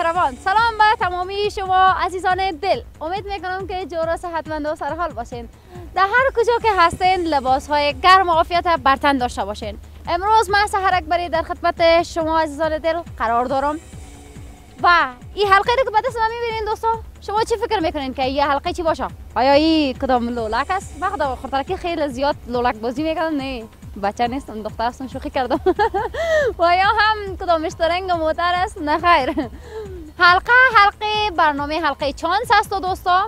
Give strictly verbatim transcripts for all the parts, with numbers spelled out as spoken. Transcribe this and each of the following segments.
مهربان، سلام به تمامی شما عزیزان دل. امید میکنم که جور و صحتمند و سرحال باشین. در هر کجا که هستین لباس های گرم و عافیت بر تن داشته باشین. امروز من سحر اکبری در خدمت شما عزیزان دل قرار دارم و این حلقه رو که بعد از من میبینین دوستان، شما چی فکر میکنین که این حلقه چی باشه؟ آیا این کدام لولک است؟ وقت خاطر خیلی زیاد لولک بازی میکنن. نه، بچه نیستم، دختر هستم، شوخی کردم. و یا هم کدام اشترنگ موتر است؟ نه خیر. حلقه حلقه برنامه حلقه چانس است و دوستان.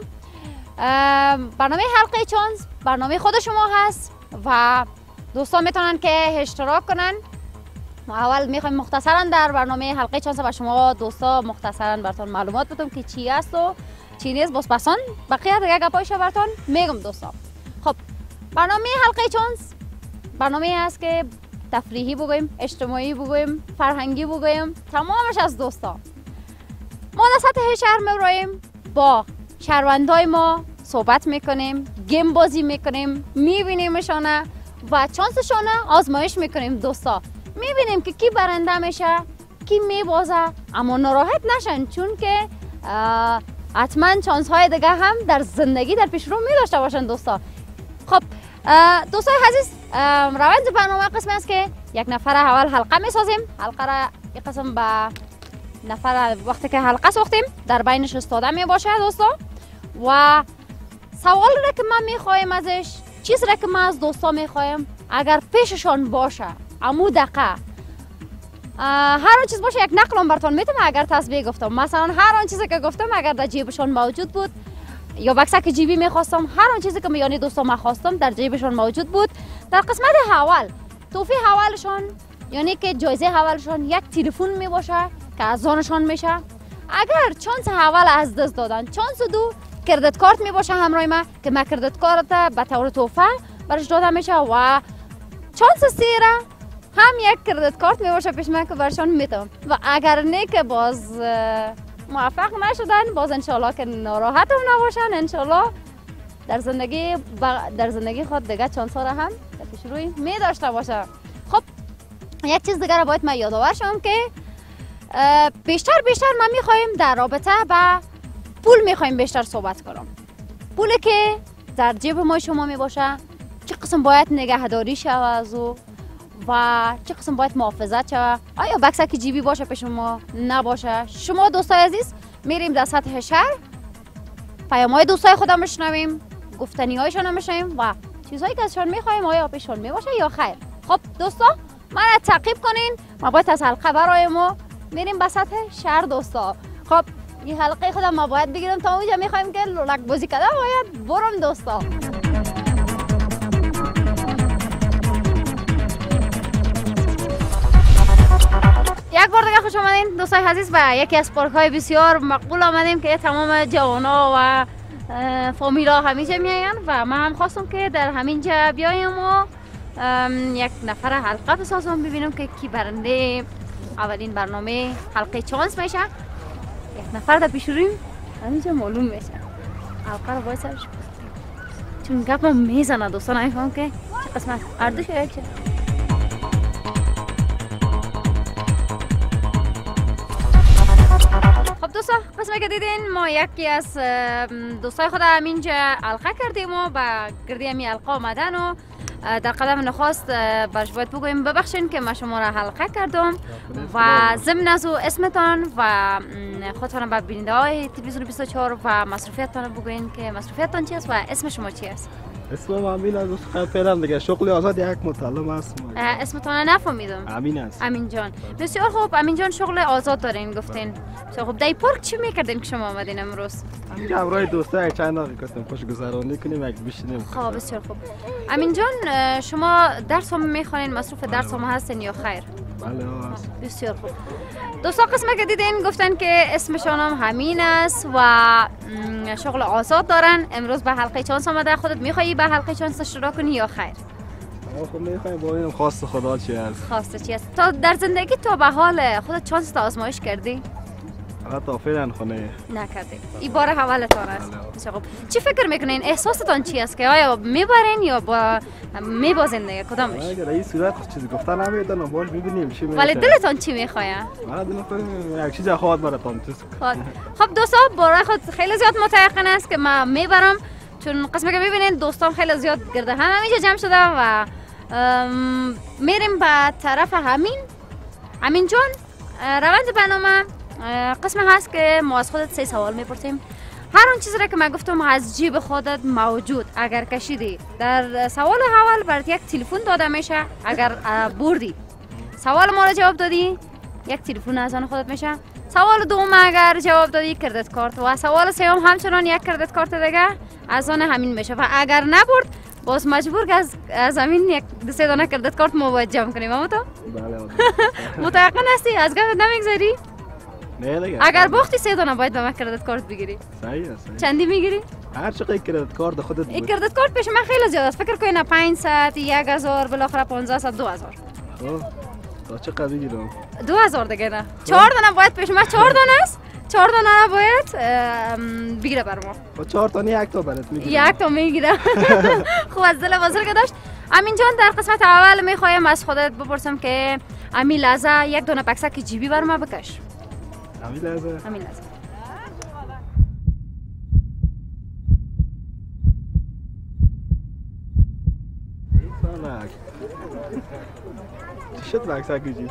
برنامه حلقه چانس برنامه خود شما هست و دوستان میتونن که اشتراک کنن. اول میخوایم مختصرا در برنامه حلقه چانس با شما دوستا مختصرا براتون معلومات بدم که چی است و چی نیست. باز پسان بقیه دیگه گپایش براتون میگم دوستا. خب برنامه حلقه چانس برنامه است که تفریحی بگویم، اجتماعی بگویم، فرهنگی بگویم، تمامش از دوستا. ما در سطح شهر میبراییم، با شهروندای ما صحبت میکنیم، گیم بازی میکنیم، میبینیمشانه و چانسشانه آزمایش میکنیم دوستا. میبینیم که کی برنده میشه، کی میبازه، اما ناراحت نشن چون که حتما چانس های دیگه هم در زندگی در پیش رو میداشته باشن دوستا. خب دوستای عزیز، روند برنامه قسمی است که یک نفر اول حلقه میسازیم. حلقه را یک قسم به نفر وقتی که حلقه ساختیم در بینش استاده میباشه دوستا و سوال را که من میخوایم ازش، چیز را که من از دوستا میخوایم اگر پیششان باشه امو دقیقه هر آن چیز باشه یک نقلم براتون میتونم. اگر تصویر گفتم مثلا هر آن چیزی که گفتم اگر در جیبشان موجود بود یا بکسک جیبی میخواستم، هر آن چیزی که میانی دوستا من خواستم در جیبشان موجود بود. در قسمت اول توفی حوالشان یعنی که جایزه حوالشان یک تلفن میباشه که از آنشان میشه. اگر چانس اول از دست دادن، چانس دو کردت کارت میباشه همراه ما که ما کردت کارت به طور توفه برش داده میشه و چانس سه هم یک کردت کارت میباشه پیش من که برشان میتم و اگر نه که باز موفق نشدن باز انشالله که ناراحت هم نباشن، انشالله در زندگی در زندگی خود دیگه چانس ها را هم در پیش روی می داشته باشه. خب یک چیز دیگر را باید من یادآور شم که بیشتر بیشتر ما میخوایم در رابطه با پول میخوایم بیشتر صحبت کنم. پولی که در جیب ما شما میباشه چه قسم باید نگهداری شود از او و چه قسم باید محافظت شود. آیا بکسک جیبی باشه پیش ما نباشه؟ شما دوستای عزیز میریم در سطح شهر، پیام‌های دوستای خودم بشنویم، گفتنی هایشان هم بشنویم و چیزهایی که ازشان میخوایم آیا پیششان میباشه یا خیر. خب دوستا من را تعقیب کنین، ما باید از حلقه برای ما میریم به سطح شهر دوستا. خب این حلقه خودم ما باید بگیرم تا اونجا میخوایم که لولک بازی کنم، باید برم دوستا. یک بار دیگه خوش آمدین دوستای عزیز به یکی از پارک های بسیار مقبول آمدیم که تمام جوانا و فامیلا همیشه میاین و ما هم خواستم که در همین جا بیایم و یک نفر حلقه بسازم ببینم که کی برنده اولین برنامه حلقه چانس میشه. یک نفر در پیش رویم همینجا معلوم میشه. حلقه رو باید سرش چون گپم میزنه دوستان، نمیفهم که چه قسمت اردوش یک چه. خب دوستا قسمه که دیدین ما یکی از دوستای خود همینجا حلقه کردیم و با گردی همی حلقه آمدن و در قدم نخواست برش باید بگویم ببخشین که ما شما را حلقه کردم و ضمن از اسمتان و خودتان به بیننده های تلویزیون بیست و چهار و مصروفیتتان بگوین که مصروفیتتان چی است و اسم شما چی است؟ اسمم امین است. فعلا دیگه شغل آزاد یک متعلم است. اسمتان نفهمیدم. امین است. امین جان. بسیار خوب. امین جان شغل آزاد دارین گفتین. بسیار خوب. در پارک چی میکردین که شما آمدین امروز؟ همینجا همراه دوستای چند دقیقه کردیم خوش گذرانی کنیم یک بشینیم. خب بسیار خوب. امین جان شما درس هم میخوانین، مصروف درس هم هستین یا خیر؟ بله. بسیار خوب. دوستا قسمه که دیدین گفتن که اسمشان هم همین است و شغل آزاد دارن. امروز به حلقه چانس آمده. خودت میخوایی به حلقه چانس اشتراک کنی یا خیر؟ خب میخوایم با اینم خواست خدا چی است. خواسته چی است؟ تا در زندگی تا به حال خودت چانس تا آزمایش کردی؟ حتی فعلا خونه نکردیم. این بار اولتان است. بسیار خوب. چی فکر میکنین؟ احساستان چی است که آیا میبرین یا با میبازین دیگه کدامش؟ اگر این صورت خود چیزی گفتن نمیدن باش ببینیم چی میشه. ولی دلتان چی میخواد؟ من دلم خواهیم یک چیز خواهد براتون تو. خب دوستا برای خود خیلی زیاد متيقن است که من میبرم چون قسمه که میبینین دوستان خیلی زیاد گرده هم همینجا جمع شده و میریم به طرف همین همین جان. روند برنامه قسم هست که ما از خودت سه سوال میپرسیم. هر اون چیزی را که من گفتم از جیب خودت موجود اگر کشیدی در سوال اول برات یک تلفن داده میشه. اگر بردی سوال ما را جواب دادی یک تلفن از آن خودت میشه. سوال دوم اگر جواب دادی کردت کارت و سوال سوم همچنان یک کردت کارت دیگه از آن همین میشه و اگر نبرد باز مجبور که از از همین یک دو سه دانه کردت کارت ما باید جمع کنیم. اما تو بله متيقن هستی از گفت نمیگذاری؟ نه دیگه اگر باختی سه دانه باید به من کردت کارت بگیری. صحیح است. چندی میگیری؟ هر چقدر کردت کارت خودت بود. این کردت کارت پیش من خیلی زیاد است. فکر کنین پانصد، یک هزار، بالاخره پانزده صد، دو هزار. خب تا چه قضیه بگیرم؟ دو هزار دیگه نه. چهار دانه باید پیش من چهار دانه است. چهار دانه باید بگیره بر ما. با چهار تا نه یک تا برات میگیرم. یک تا میگیرم. خوب از دل بزرگ داشت. امین جان در قسمت اول میخوایم از خودت بپرسم که امین لحظه یک دانه پکسک جیبی بر ما بکش. امین لحظه. امین لحظه. سانک. چی شد پکسک جیبی؟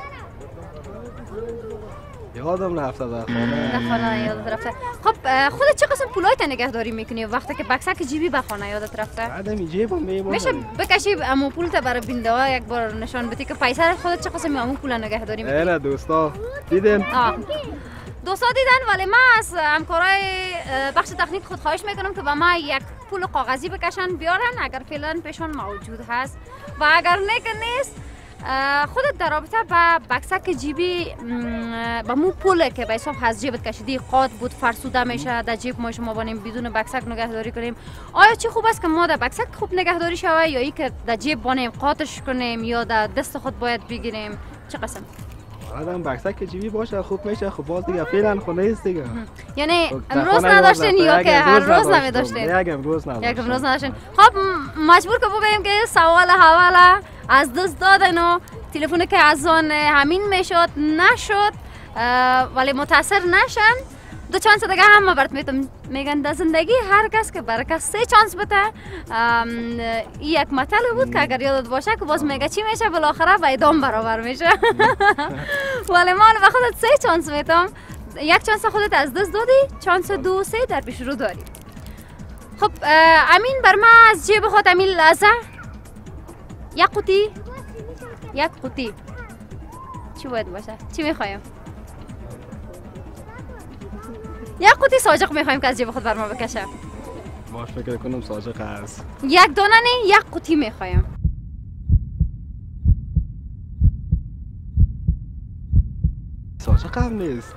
یادم رفته در خانه. در خانه یادت رفته. خب خودت چه قسم پولایت نگهداری میکنی وقتی که بکسک جیبی به خانه یادت رفته؟ بعد می جیبم میمونه. میشه بکشی امو پولت برای بنده ها یک بار نشان بدی که پیسه خودت چه قسم امو پول نگهداری میکنی؟ نه دوستا دیدین؟ آه. دوستا دیدن ولی من از همکارای بخش تکنیک خود خواهش میکنم که به ما یک پول کاغذی بکشن بیارن اگر فعلا پیشون موجود هست و اگر نه نیست خودت در رابطه با بکسک جیبی با مو پوله که به حساب از جیبت کشیدی قاط بود فرسوده میشه در جیب ما شما بانیم بدون بکسک نگهداری کنیم. آیا چی خوب است که ما در بکسک خوب نگهداری شوه یا ای که در جیب بانیم قاطش کنیم یا در دست خود باید بگیریم؟ چه قسم؟ آدم بکسک جیبی باشه خوب میشه. خب باز دیگه فعلا خونه است دیگه. یعنی امروز نداشتین یا که هر روز نمیداشتین؟ یک امروز نداشتین. یک امروز نداشتین. خب مجبور که بگیم که سوال اول از دست دادن و تلفن که از آن همین میشد نشد ولی متاثر نشن. دو چانس دیگه هم ما برات میتونم میگن در زندگی هر کس که برای کس سه چانس بده. این یک مطلب بود که اگر یادت باشه که باز میگه چی میشه بالاخره به ادام برابر میشه. ولی ما به خودت سه چانس میتونم. یک چانس خودت از دست دادی، چانس دو سه در پیش رو داری. خب امین بر ما از جیب خود امین لحظه یک قوطی یک قوطی چی باید باشه؟ چی میخوایم؟ یک قوطی ساجق میخوایم که از جیب خود بر ما بکشه. باش فکر کنم ساجق هست. یک دانه نه یک قوطی میخوایم. ساجق هم نیست.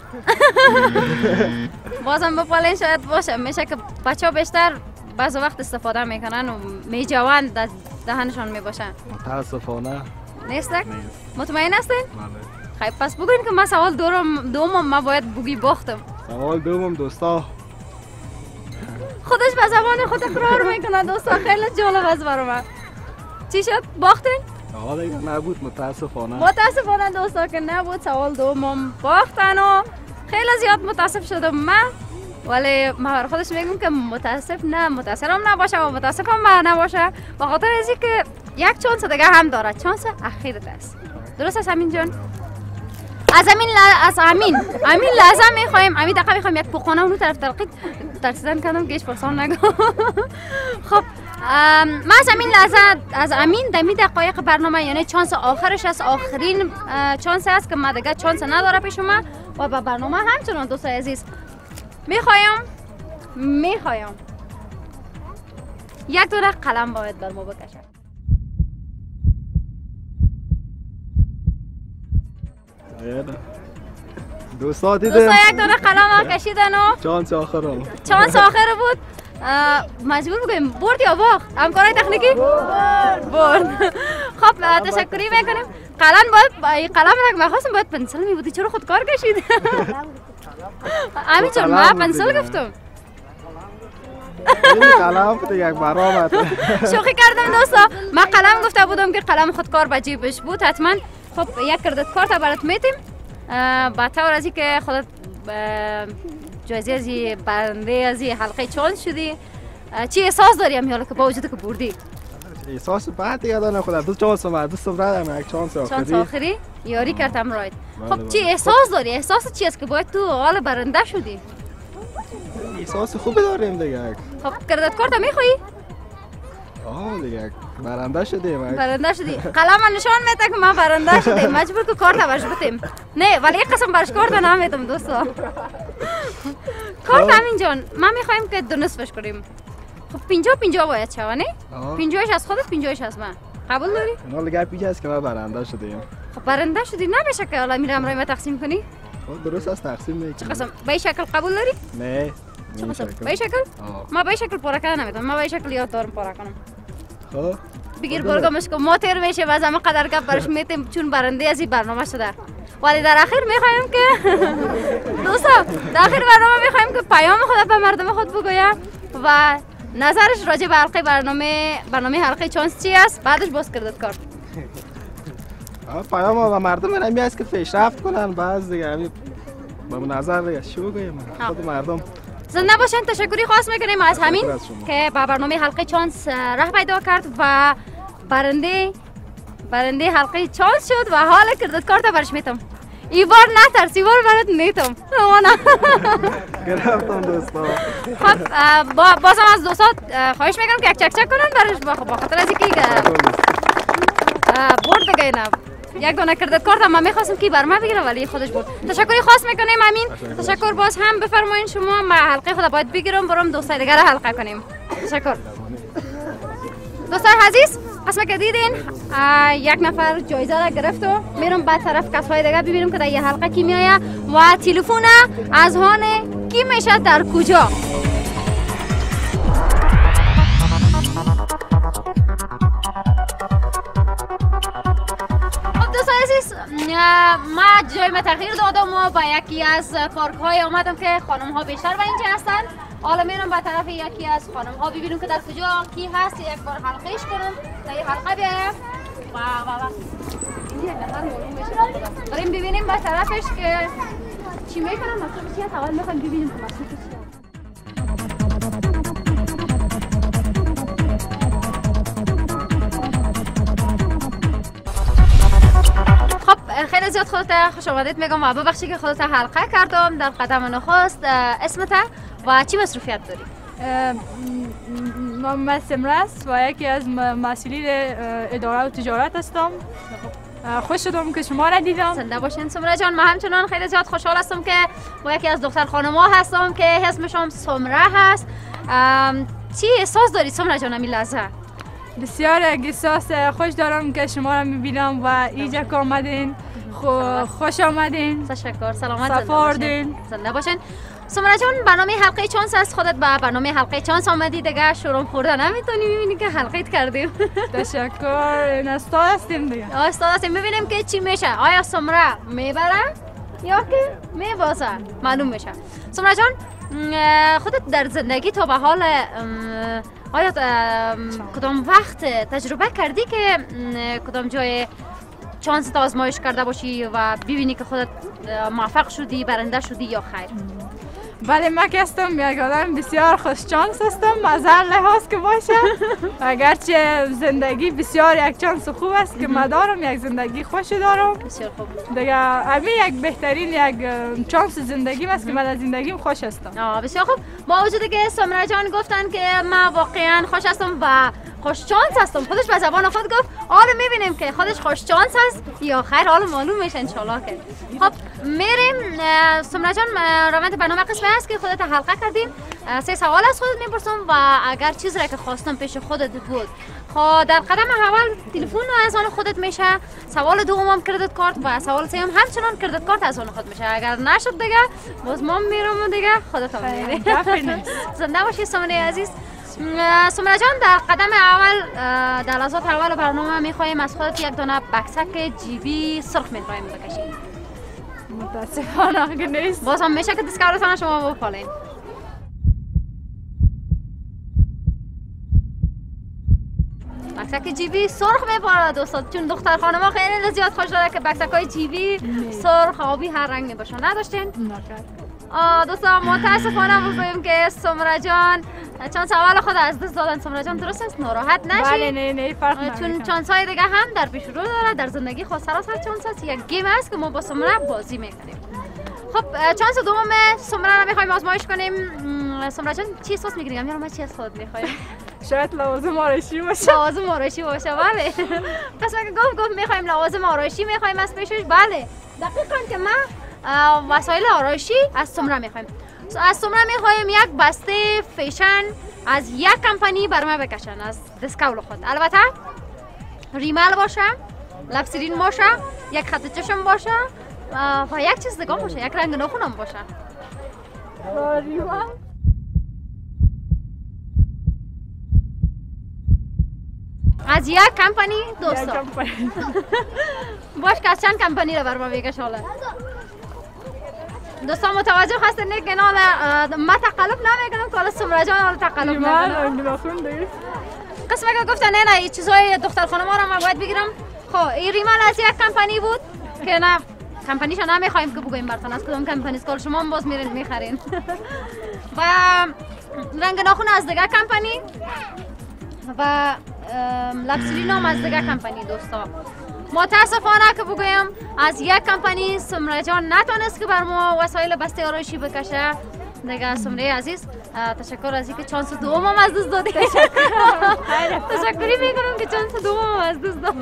بازم بپالین شاید باشه. میشه که بچه ها بیشتر بعض وقت استفاده میکنن و میجوان در دهنشان میباشن. متاسفانه نیستک؟ نیست. مطمئن هستین؟ بله. خیلی پس بگوین که من سوال دوم دوم ما باید بگی باختم. سوال دوم دوستا خودش به زبان خود اقرار میکنه دوستا. خیلی جالب است برای من. چی شد؟ باختین؟ آه دیگه نبود متاسفانه. متاسفانه دوستا که نبود. سوال دوم باختن و خیلی زیاد متاسف شدم من. ولی ما خودش میگم که متاسف نه متاثرم نباشه و متاسفم به نباشه به خاطر ازی که یک چانس دیگه هم داره. چانس اخیرت است. درست است امین جان؟ از امین ل... از امین امین لازم میخوایم امین دقیقا میخوایم یک پوخانه اونو طرف تلقید ترسیدن کردم که هیچ پرسان نگم. خب ما از امین لحظه از امین دمی دقایق برنامه یعنی چانس آخرش است. آخرین چانس است که ما دیگه چانس نداره پیش ما و به برنامه همچنان دوستای عزیز میخوایم میخوایم یک دونه قلم باید بر ما بکشه. دوستا دیدم دوستا یک دونه قلم ها کشیدن و چانس آخرم چانس آخر بود. مجبور بگیم برد یا باخت؟ همکارای تکنیکی؟ برد برد. خب تشکری میکنیم. قلم باید قلم را که میخواستم باید پنسل می بودی چرا خود کار کشید؟ همین جان ما پنسل گفتم. این قلم بود دیگه برآمد. شوخی کردم دوستا. من قلم گفته بودم که قلم خودکار به جیبش بود. حتما خب یک کردت کارت برات میتیم. با طور ازی که خودت جایزه ازی برنده ازی حلقه چانس شدی، چی احساس داری هم حالا که با وجود که بردی؟ احساس بعد دیگه دارم خودم دو چانس اومد دوستم ردم یک چانس آخری. چانس آخری یاری کردم راید. خب چی احساس داری؟ احساس چی است که باید تو حال برنده شدی؟ احساس خوبی داریم دیگه. خب کردت کارت میخوایی؟ آه دیگه برنده شدیم. برنده شدی. قلم نشان میده که ما برنده شدیم. مجبور که کارت برش بتیم. نه ولی یک قسم برش کارت نمیدم دوستا. کارت همین جان ما میخوایم که دو نصفش کنیم. خب پنجاه پنجاه باید شوه نه؟ پنجاهش از خودت پنجاهش از من. قبول داری؟ نه دیگه پیش است که ما برنده شدیم. خب برنده شدی نمیشه که حالا میرم رای ما تقسیم کنی؟ خب درست است تقسیم میکنیم. چه قسم به این شکل قبول داری؟ نه. چه قسم به این شکل؟ ما به این شکل پاره کردن نمیتونم. ما به این شکل یاد دارم پاره کنم. خب بگیر برگامش که ما تیر میشه و از همه قدر گپ برش میتیم چون برنده از این برنامه شده. ولی در آخر میخوایم که دوستا در آخر برنامه میخوایم که پیام خود به مردم خود بگویم و نظرش راجع به حلقه برنامه برنامه حلقه چانس چی است بعدش باز کردت کارت. پیام و مردم نمی است که پیشرفت کنن باز دیگه همین با نظر دیگه شو بگیم خود مردم زنده باشین. تشکری خاص میکنیم از همین که با برنامه حلقه چانس راه پیدا کرد و برنده برنده حلقه چانس شد و حالا کردت کارت برش میتم. ای بار نترس ای بار برات میتم. گرفتم دوستا. خب بازم از دوستات خواهش میکنم که یک چک چک کنن برش با خاطر از اینکه برد دیگه اینا یک دونه کردت کارت ما میخواستم که بر ما بگیره ولی خودش برد. تشکری خاص میکنیم امین. تشکر باز هم بفرمایین شما. ما حلقه خود باید بگیرم برام دوستای دیگر حلقه کنیم. تشکر دوستای عزیز. قسمه که دیدین یک نفر جایزه را گرفت و میرم بعد طرف کسای دیگه ببینیم که در یه حلقه کی میآید و تلفن از هان کی میشه در کجا. خب دوستان عزیز ما جای ما تغییر دادم و با یکی از پارک‌های آمدم که خانم ها بیشتر و اینجا هستن. حالا میرم به طرف یکی از خانم ها ببینیم که در کجا کی هست. یک بار حلقهش کنم تا این حلقه بیایم و و و این نفر معلوم میشه. بریم ببینیم به طرفش که چی میکنم. مطلب چیه اول میخوایم ببینیم که مطلب چیه. خب خیلی زیاد خودت خوش آمدید میگم و ببخشی که خودت حلقه کردم در قدم نخست. اسمت و چی مصروفیت داری؟ من سمره است و یکی از مسئولین اداره و تجارت هستم. خوش شدم که شما را دیدم. زنده باشین سمره جان. من همچنان خیلی زیاد خوشحال هستم که با یکی از دختر خانم‌ها هستم که اسمشون سمره هست. چی احساس داری سمره جان همین لحظه؟ بسیار احساس خوش دارم که شما را میبینم و اینجا که آمدین. خوش آمدین. تشکر. سلامت سفاردین. زنده باشین. سمره جان برنامه حلقه چانس است. خودت به برنامه حلقه چانس آمدی دیگه شروع خوردن نمیتونی میبینی که حلقه کردیم. تشکر. استاد هستیم دیگه. استاد هستیم. ببینیم که چی میشه. آیا سمره میبره یا که میبازه معلوم میشه. سمره جان خودت در زندگی تا به حال آیا کدام وقت تجربه کردی که کدام جای چانس تا آزمایش کرده باشی و ببینی که خودت موفق شدی برنده شدی یا خیر؟ بله من که هستم یک آدم بسیار خوش چانس هستم از هر لحاظ که باشه. اگرچه زندگی بسیار یک چانس خوب است که من دارم یک زندگی خوش دارم. بسیار خوب دیگه همین یک بهترین یک چانس زندگی است که من از زندگیم خوش هستم. آه بسیار خوب. با وجودی که سمره جان گفتن که من واقعا خوش هستم و خوش چانس هستم خودش به زبان خود گفت. حالا میبینیم که خودش خوش چانس هست یا خیر حالا معلوم میشه انشالله که. خب میریم سمره جان روند برنامه قسمه هست که خودت حلقه کردیم. سه سوال از خودت میپرسم و اگر چیزی را که خواستم پیش خودت بود خب در قدم اول تلفن از آن خودت میشه. سوال دوم هم کردت کارت و سوال سوم همچنان کردت کارت از آن خود میشه. اگر نشد دیگه باز ما میرم و دیگه خودت هم میری. زنده باشی سمره عزیز. سمره جان در قدم اول در لحظات اول برنامه میخوایم از خودت یک دونه بکسک جیبی سرخ میخوایم بکشیم. متاسفانه که نیست. باز هم میشه که دستکارتان شما بپالین. بکسک جیبی سرخ میپاره دوستان، چون دختر خانما خیلی زیاد خوش داره که بکسک های جیبی سرخ آبی هر رنگ میباشه. نداشتین؟ نه. دوستان متاسفانه بگوییم که سمره جان چانس اول خود از دست دادن. سمره جان درست است؟ ناراحت نشید. بله نه نه فرق نمیکنه. چون چانس های دیگه هم در پیش رو داره. در زندگی خود سراسر چانس است. یک گیم است که ما با سمره بازی میکنیم. خب چانس دوم سمره رو میخوایم آزمایش کنیم. سمره جان چی احساس میگیریم؟ یا ما چی از خود میخوایم؟ شاید لوازم آرایشی باشه. لوازم آرایشی باشه. بله. پس اگه گفت گفت میخوایم لوازم آرایشی میخوایم از پیشش. بله. دقیقاً که ما وسایل آرایشی از سمره میخوایم. از سمره میخوایم یک بسته فیشن از یک کمپانی بر ما بکشن از دسکاول خود. البته ریمل باشه، لبسرین باشه، یک خط چشم باشه و یک چیز دیگه باشه، یک رنگ ناخن هم باشه. ریمل از یک کمپانی دوستا. باش که از چند کمپانی رو بر ما بکش حالا. دوستان متوجه هستین که نه ما تقلب نمیکنم که حالا سمره جان حالا تقلب نمیکنم. قسمه که گفتن نه نه چیزای دختر خانما رو ما باید بگیرم. خب این ریمال از یک کمپانی بود که نه کمپانیشو نمیخوایم که بگویم براتون از کدوم کمپانی است، کل شما هم باز میرین میخرین. و رنگ ناخن از دیگه کمپانی و لبسرین هم از دیگه کمپانی دوستا. متاسفانه که بگویم از یک کمپانی سمره جان نتونست که بر ما وسایل بسته آرایشی بکشه. دیگه سمره عزیز تشکر از اینکه چانس دوم هم از دست دادی. تشکری میکنم که چانس دوم هم از دست داد.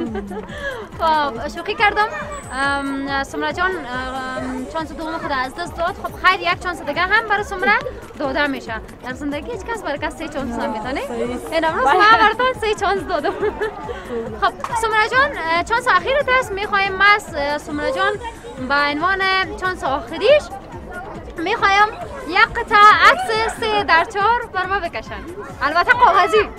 خب شوخی کردم. سمره جان چانس دوم خود از دست داد. خب خیر یک چانس دیگه هم برای سمره داده میشه. در زندگی هیچ کس برای کس سه چانس نمیتونه. این امروز ما براتون سه چانس دادم. خب سمره جان چانس اخیرت است. میخوایم ما سمره جان به عنوان چانس آخریش میخوایم یک قطعه عکس سه در چهار بر ما بکشن. البته کاغذی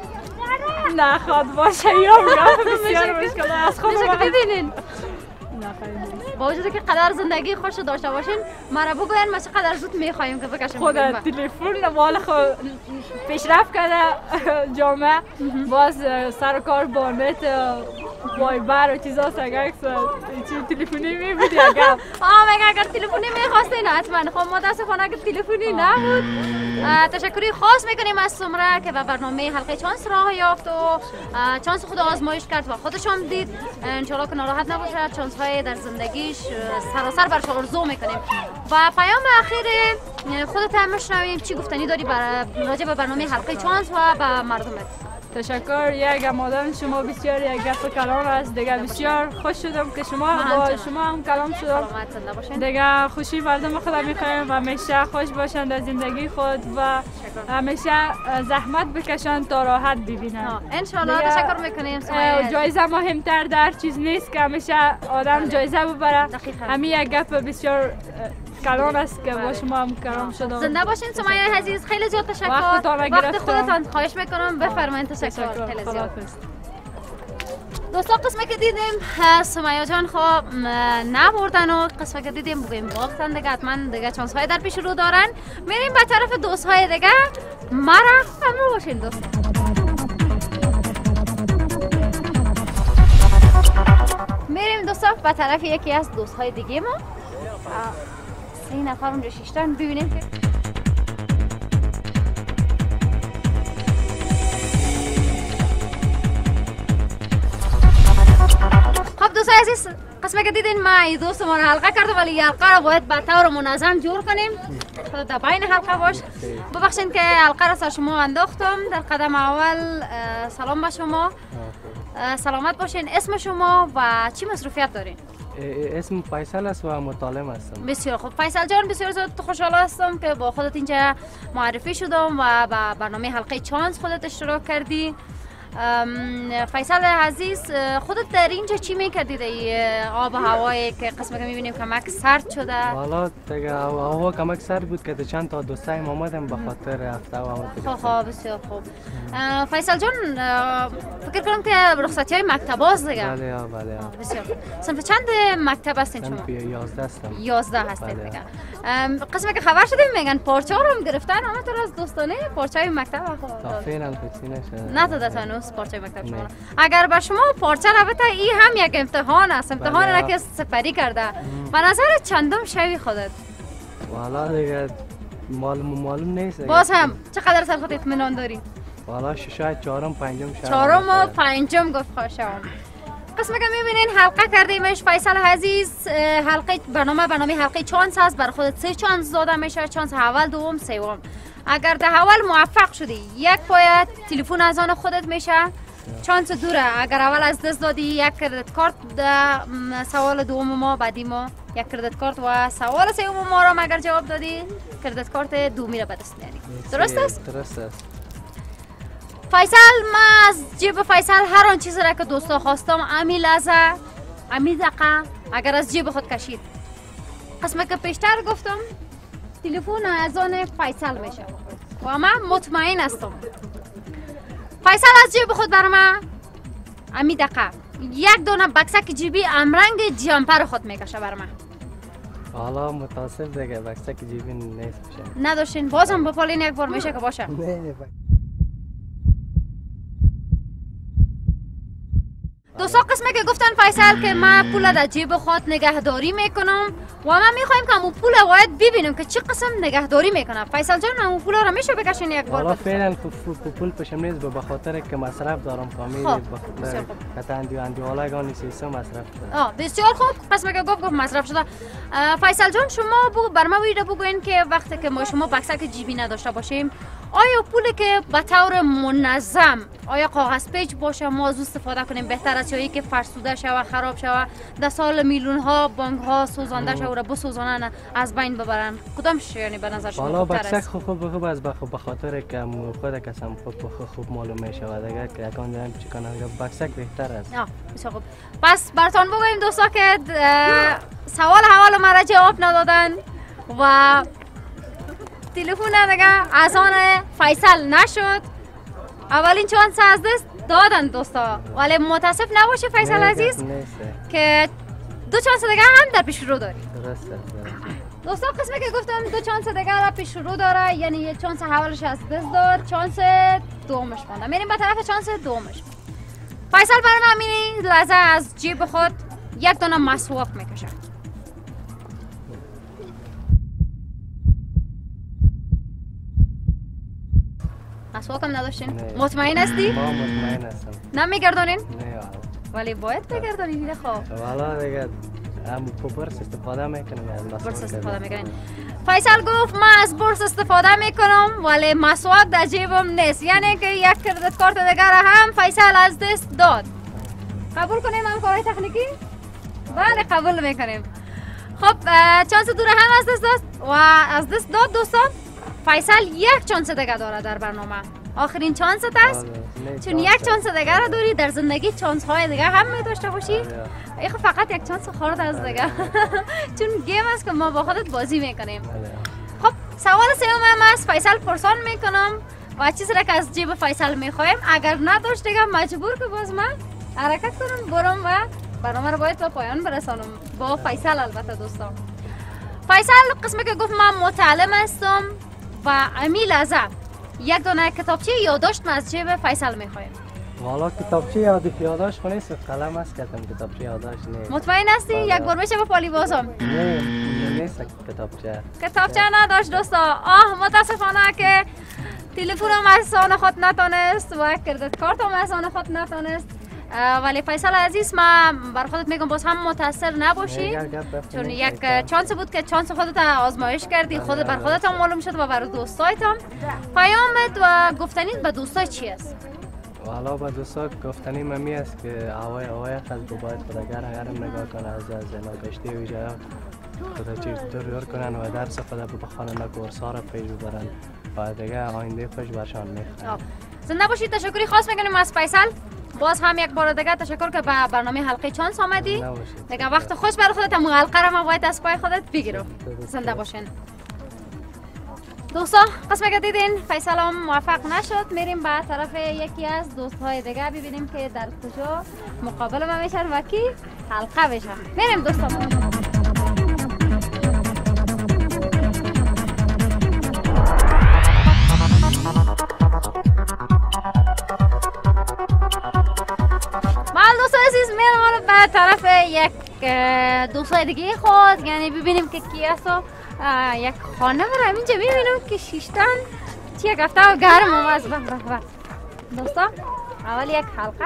نه خواد باشه یا بسیار مشکل از خود میشه که ببینین. نه خیلی با وجودی که قدر زندگی خوش داشته باشین ما را بگوین ما چقدر زود میخوایم که بکشیم. خود تلفن مال خود پیشرفت کرده جامعه باز سر کار با نت وایبر و چیزا سگک تلفنی میبود یا گم. آه مگه اگر تلفنی میخواستین حتما. خب متاسفانه که تلفنی نبود. تشکری خاص میکنیم از سمره که به برنامه حلقه چانس راه یافت و چانس خود آزمایش کرد و خودش هم دید. انشالله که ناراحت نباشه. چانس های در زندگیش سراسر برش آرزو میکنیم. و پیام اخیر خودت هم میشنویم چی گفتنی داری راجع به برنامه حلقه چانس و به مردمت. تشکر. یک مادر شما بسیار یک گپ کلام است. دیگه بسیار خوش شدم که شما با شما هم کلام شدم. دیگه خوشی مردم خدا میخوایم و همیشه خوش باشند در زندگی خود و همیشه زحمت بکشن تا راحت ببینن. ان شاء الله. تشکر میکنیم. جایزه مهمتر در چیز نیست که همیشه آدم جایزه ببره. همین یک گپ بسیار کلام است که با شما هم کلام شدم. زنده باشین سمیه عزیز. خیلی زیاد تشکر. وقت خودتان خواهش میکنم. بفرمایید. تشکر خیلی زیاد. دوستا قسمه که دیدیم سمیه جان خب نبردن و قسمه که دیدیم بگویم باختن دیگه حتما دیگه چانس های در پیش رو دارن. میریم به طرف دوست های دیگه. مرا همراه باشین دوست. میریم دوستا به طرف یکی از دوست های دیگه ما. سه نفر اونجا شیشتن. ببینیم که خب دوستای عزیز قسمه که دیدین ما ای دوست ما حلقه کرده ولی حلقه رو باید به طور منظم جور کنیم. در بین حلقه باش. ببخشید که حلقه را سر شما انداختم. در قدم اول سلام به شما. سلامت باشین. اسم شما و چی مصروفیت دارین؟ اسم فیصل است و مطالب هستم. بسیار خوب فیصل جان. بسیار زیاد خوشحال هستم که با خودت اینجا معرفی شدم و با برنامه حلقه چانس خودت اشتراک کردی. فیصل عزیز خودت در اینجا چی میکردی در آب و هوایی که قسم که میبینیم کمک سرد شده؟ والا دیگه هوا کمک سرد بود که چند تا دوستای ما اومدم به خاطر هفته و خوب خوب بسیار خوب. فیصل جان فکر کنم که رخصتی های مکتب هاست دیگه؟ بله بله بسیار صنف چند مکتب هستین شما؟ صنف یازده هستم. یازده هستین دیگه. قسم که خبر شدیم میگن پارچه ها رو هم گرفتن همه طور از دوستانه پارچه های مکتب تا فعلا کسی نشده. نه تا دتانوس پارچه مکتب شما. اگر به شما پارچه البته این هم یک امتحان است، امتحان را که سپری کرده. به نظر چندم شوی خودت؟ والا دیگه معلوم معلوم نیست. باز هم چقدر سر خود اطمینان داری؟ والا شاید چهارم پنجم شاید. چهارم و پنجم گفت خوشم. قسمه که میبینین حلقه کردیمش فیصل عزیز حلقه برنامه برنامه حلقه چانس هست. بر خودت سه چانس داده میشه، چانس اول دوم سوم. اگر در اول موفق شدی یک باید تلفن از آن خودت میشه، چانس دوره اگر اول از دست دادی یک کردت کارت سوال دوم ما بعدی ما یک کردت کارت و سوال سوم ما را اگر جواب دادی کردت کارت دومی را به دست میاری. درست است؟ درست است. فیصل ما از جیب فیصل هر آن چیزی را که دوستا خواستم امی لحظه امی دقیقه اگر از جیب خود کشید. قسمه که پیشتر گفتم تلفن از آن فیصل میشه و من مطمئن هستم فیصل از جیب خود بر من امی دقیقه یک دونه بکسک جیبی امرنگ جمپر خود میکشه بر من. حالا متاسف دیگه بکسک جیبی نیست میشه. نداشتین بازم بپالین یک بار میشه که باشه. نه دوستا قسمه که گفتن فیصل که من پول در جیب خود نگهداری میکنم و من میخوایم که همون پول باید ببینیم که چه قسم نگهداری میکنم. فیصل جان همون پول را میشه بکشین یک بار؟ حالا فعلا پول پشم نیست به خاطر که مصرف دارم فامیل به خاطر که اندی و اندی والایگان سیسه مصرف شده. آه بسیار خوب. قسمه که گفت گفت مصرف شده. فیصل جان شما بگو بر ما ویده بگوین که وقتی که ما شما بکسک جیبی نداشته باشیم آیا پولی که به طور منظم آیا کاغذ پیچ باشه ما از استفاده کنیم بهتر است یا که فرسوده شوه خراب شوه در سال میلیون ها بانک ها سوزانده شوه و بسوزانن از بین ببرن کدامش یعنی به نظر شما حالا بهتر است؟ بکسک خوب خوب خوب از به خاطر که خود کسم خوب خوب معلوم میشه دیگه که یکان دارم چی کنم بکسک بهتر است. آه بسیار خوب. پس براتون بگویم دوستا که سوال حوال مرا جواب ندادن و تلفن دیگه از آن فیصل نشد. اولین چانس از دست دادن دوستا ولی متاسف نباشه فیصل عزیز که دو چانس دیگه هم در پیش رو داری. درست است. دوستا قسمه که گفتم دو چانس دیگه را پیش رو داره یعنی یه چانس اولش از دست داد چانس دومش مونده. میریم به طرف چانس دومش. فیصل برام همین لحظه از جیب خود یک دونه مسواک میکشه. مسواک هم نداشتین؟ مطمئن هستی؟ ما مطمئن هستم. نمیگردونین؟ نه ولی باید بگردونین دیگه. خب والا دیگه هم برس استفاده میکنم از مسواک. برس استفاده میکنین. فیصل گفت من از برس استفاده میکنم ولی مسواک در جیبم نیست یعنی که یک کردت کارت دیگر هم فیصل از دست داد. قبول کنیم هم کارهای تکنیکی؟ بله قبول میکنیم. خب چانس دور هم از دست داد و از دست داد دوستان. فیصل یک چانس دیگه داره در برنامه. آخرین چانست است چون یک چانس دیگه را داری در زندگی چانس های دیگه هم می داشته باشی. ایخو فقط یک چانس خورد از دیگه چون گیم است که ما با خودت بازی میکنیم. خب سوال سوم هم است فیصل پرسان میکنم و چیزی را که از جیب فیصل میخوایم اگر نداشت دیگه مجبور که باز من حرکت کنم برم و برنامه رو باید تا پایان برسانم با فیصل. البته دوستان فیصل قسمی که گفت من متعلم هستم و امی لحظه یک دونه کتابچه یادداشت از جیب فیصل میخوایم. والا کتابچه یاد یادداشت نیست قلم است کردم کتابچه یادداشت نیست. مطمئن هستی؟ یک بار میشه با پالی بازم؟ نه نیست کتابچه. کتابچه نداشت دوستا. آه متاسفانه که تلفنم از آن خود نتونست و کردت کارتم از آن خود نتونست ولی فیصل عزیز من بر خودت میگم باز هم متاثر نباشی چون یک چانس بود که چانس خودت آزمایش کردی خودت بر خودت هم معلوم شد و بر دوستایت هم. پیامت و گفتنیت به دوستای چی است؟ والا با دوستا گفتنی ممی است که هوای هوای خلق باید خداگر هرم نگاه کنه از از نگشته ویژه خدا چیز دور کنن و درس خدا بخوانن و کورس ها را پیش ببرن و دیگه آینده خوش برشان میخوان. زنده باشید. تشکری خاص میکنیم از فیصل. باز هم یک بار دیگه تشکر که به برنامه حلقه چانس آمدی. دیگه وقت خوش برای خودت. هم حلقه رو ما باید از پای خودت بگیرم. زنده باشین دوستا. قسمت که دیدین فیصل هم موفق نشد. میریم به طرف یکی از دوستهای دیگه ببینیم که در کجا مقابل ما میشن و کی حلقه بشن. میریم دوستا. من دوستان عزیز میرم به طرف یک دوستای دیگه خود، یعنی ببینیم که کی است. یک خانه رو همینجا میبینم که شیشتن چی یک هفته و گرم هم از بخ بخ بخ دوستا. اول یک حلقه.